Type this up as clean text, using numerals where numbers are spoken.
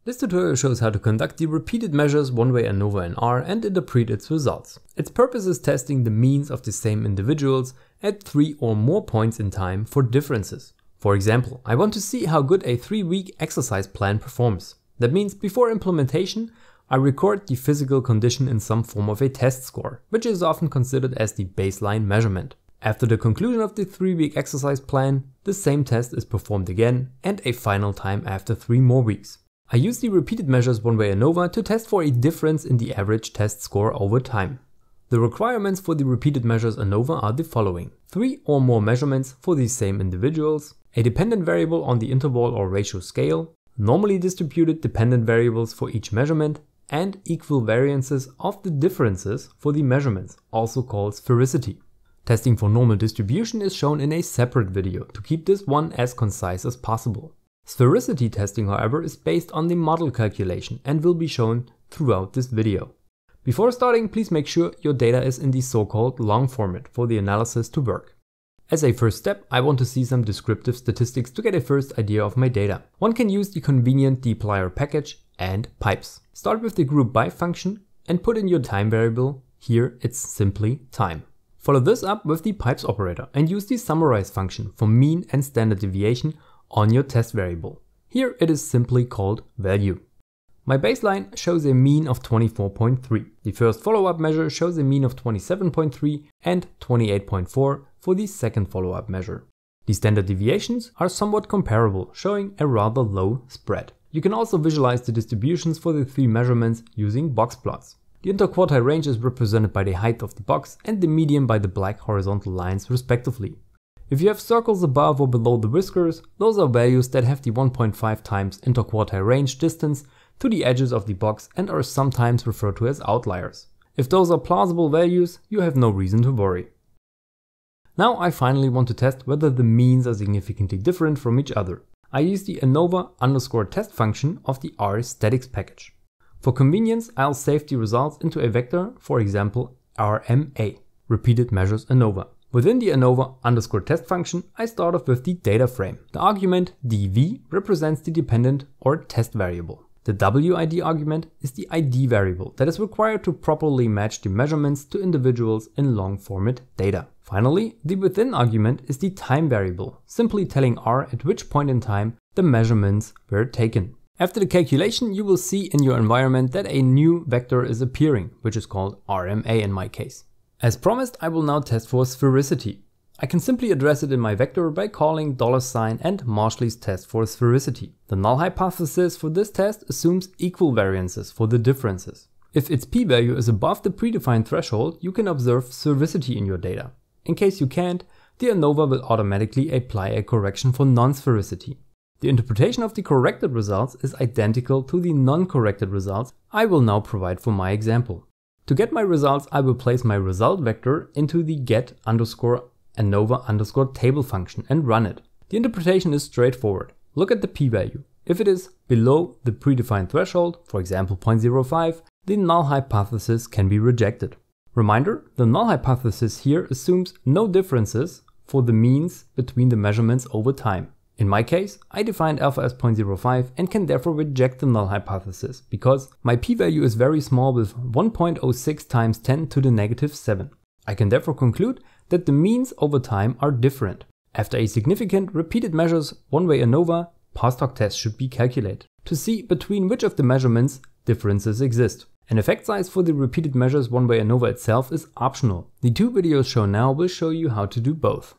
This tutorial shows how to conduct the repeated measures one-way ANOVA in R and interpret its results. Its purpose is testing the means of the same individuals at 3 or more points in time for differences. For example, I want to see how good a 3-week exercise plan performs. That means before implementation, I record the physical condition in some form of a test score, which is often considered as the baseline measurement. After the conclusion of the 3-week exercise plan, the same test is performed again and a final time after 3 more weeks. I use the repeated measures one-way ANOVA to test for a difference in the average test score over time. The requirements for the repeated measures ANOVA are the following: 3 or more measurements for the same individuals, a dependent variable on the interval or ratio scale, normally distributed dependent variables for each measurement, and equal variances of the differences for the measurements, also called sphericity. Testing for normal distribution is shown in a separate video to keep this one as concise as possible. Sphericity testing, however, is based on the model calculation and will be shown throughout this video. Before starting, please make sure your data is in the so-called long format for the analysis to work. As a first step, I want to see some descriptive statistics to get a first idea of my data. One can use the convenient dplyr package and pipes. Start with the group by function and put in your time variable. Here it's simply time. Follow this up with the pipes operator and use the summarize function for mean and standard deviation on your test variable. Here it is simply called value. My baseline shows a mean of 24.3. The first follow-up measure shows a mean of 27.3 and 28.4 for the second follow-up measure. The standard deviations are somewhat comparable, showing a rather low spread. You can also visualize the distributions for the 3 measurements using box plots. The interquartile range is represented by the height of the box and the median by the black horizontal lines respectively. If you have circles above or below the whiskers, those are values that have the 1.5 times interquartile range distance to the edges of the box and are sometimes referred to as outliers. If those are plausible values, you have no reason to worry. Now I finally want to test whether the means are significantly different from each other. I use the ANOVA_test function of the rstatix-package. For convenience, I'll save the results into a vector, for example RMA, repeated measures ANOVA. Within the ANOVA_test function, I start off with the data frame. The argument dv represents the dependent or test variable. The WID argument is the ID variable that is required to properly match the measurements to individuals in long format data. Finally, the within argument is the time variable, simply telling R at which point in time the measurements were taken. After the calculation, you will see in your environment that a new vector is appearing, which is called RMA in my case. As promised, I will now test for sphericity. I can simply address it in my vector by calling $ and Marshally's test for sphericity. The null hypothesis for this test assumes equal variances for the differences. If its p-value is above the predefined threshold, you can observe sphericity in your data. In case you can't, the ANOVA will automatically apply a correction for non-sphericity. The interpretation of the corrected results is identical to the non-corrected results I will now provide for my example. To get my results, I will place my result vector into the get_ANOVA_table function and run it. The interpretation is straightforward. Look at the p-value. If it is below the predefined threshold, for example 0.05, the null hypothesis can be rejected. Reminder, the null hypothesis here assumes no differences for the means between the measurements over time. In my case, I defined alpha as 0.05 and can therefore reject the null hypothesis because my p-value is very small with 1.06 times 10 to the negative 7. I can therefore conclude that the means over time are different. After a significant repeated measures one-way ANOVA, post hoc tests should be calculated to see between which of the measurements differences exist. An effect size for the repeated measures one-way ANOVA itself is optional. The 2 videos shown now will show you how to do both.